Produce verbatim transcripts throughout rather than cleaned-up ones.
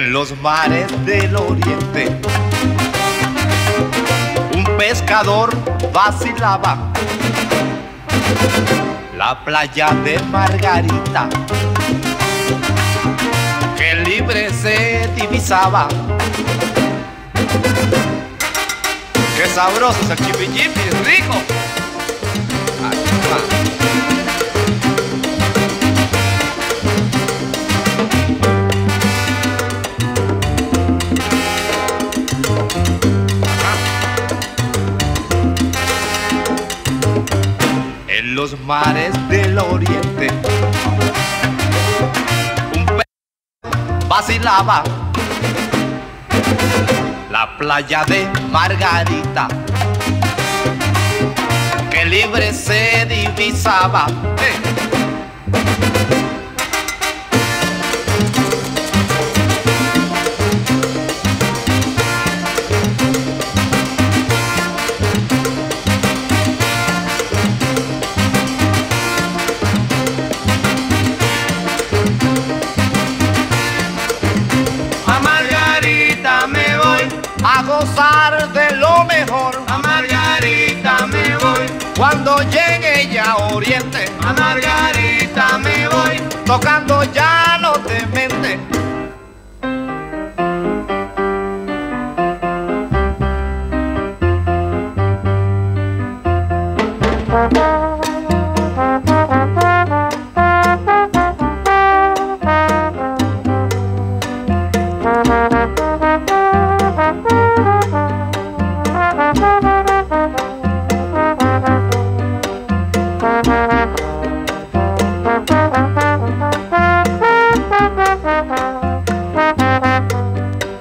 En los mares del oriente un pescador vacilaba la playa de Margarita, que libre se divisaba. ¡Qué sabroso es el chipi-chipi, es rico! Ahí va. En los mares del oriente un pez vacilaba la playa de Margarita, que libre se divisaba. ¡Eh! A gozar de lo mejor, a Margarita me voy. Cuando llegue ya a Oriente, a Margarita me voy. Tocando llanos de mente.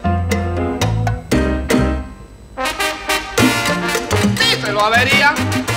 Díselo, avería.